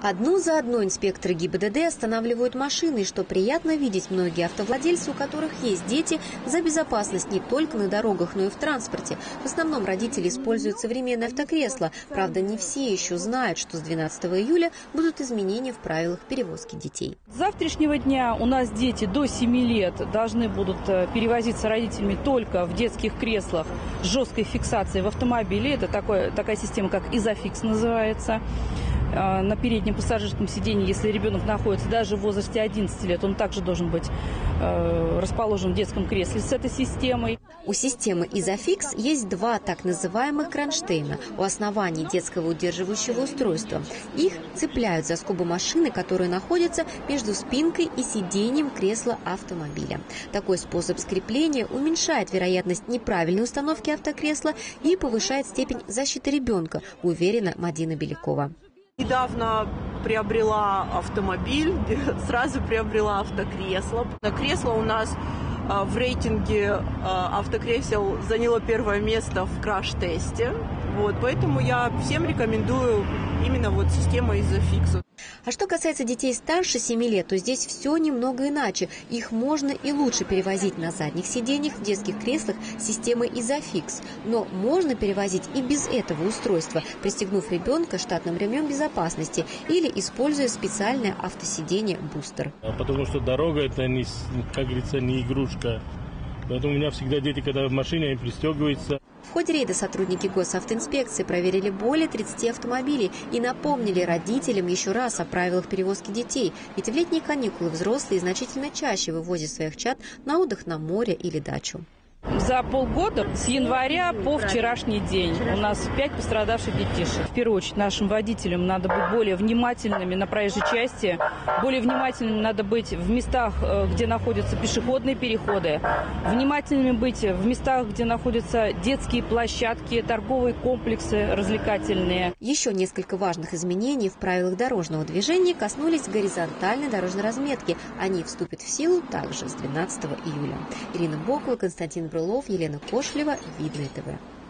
Одну за одной инспекторы ГИБДД останавливают машины, и что приятно видеть, многие автовладельцы, у которых есть дети, за безопасность не только на дорогах, но и в транспорте. В основном родители используют современные автокресла. Правда, не все еще знают, что с 12 июля будут изменения в правилах перевозки детей. С завтрашнего дня у нас дети до 7 лет должны будут перевозиться родителями только в детских креслах с жесткой фиксацией в автомобиле. Это такая система, как Isofix называется. На переднем пассажирском сиденье, если ребенок находится даже в возрасте 11 лет, он также должен быть расположен в детском кресле с этой системой. У системы Isofix есть два так называемых кронштейна у основания детского удерживающего устройства. Их цепляют за скобы машины, которые находятся между спинкой и сиденьем кресла автомобиля. Такой способ скрепления уменьшает вероятность неправильной установки автокресла и повышает степень защиты ребенка, уверена Мадина Белякова. Недавно приобрела автомобиль, сразу приобрела автокресло. Кресло у нас в рейтинге автокресел заняло первое место в краш-тесте. Поэтому я всем рекомендую именно систему Isofix. А что касается детей старше 7 лет, то здесь все немного иначе. Их можно и лучше перевозить на задних сиденьях в детских креслах с системой Isofix. Но можно перевозить и без этого устройства, пристегнув ребенка штатным ремнем безопасности или используя специальное автосиденье «Бустер». Потому что дорога – это, как говорится, не игрушка. Поэтому у меня всегда дети, когда в машине, они пристегиваются. В ходе рейда сотрудники госавтоинспекции проверили более 30 автомобилей и напомнили родителям еще раз о правилах перевозки детей. Ведь в летние каникулы взрослые значительно чаще вывозят своих чад на отдых на море или дачу. За полгода, с января по вчерашний день, у нас 5 пострадавших детишек. В первую очередь нашим водителям надо быть более внимательными на проезжей части, более внимательными надо быть в местах, где находятся пешеходные переходы, внимательными быть в местах, где находятся детские площадки, торговые комплексы развлекательные. Еще несколько важных изменений в правилах дорожного движения коснулись горизонтальной дорожной разметки. Они вступят в силу также с 12 июля. Ирина Бокова, Константин Брылов, Елена Кошлева, Видное ТВ.